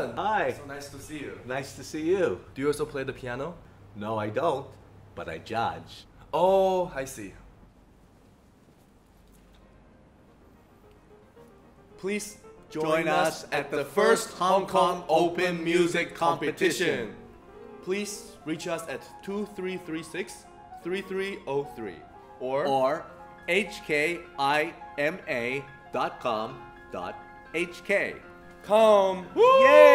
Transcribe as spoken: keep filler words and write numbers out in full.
Alan! Hi. So nice to see you. Nice to see you. Do you also play the piano? No, I don't, but I judge. Oh, I see. Please join, Join us at the first Hong Kong Open Music Competition. Please reach us at two three three six, three three zero three or, Or H K I M A dot com dot H K. come. Yay!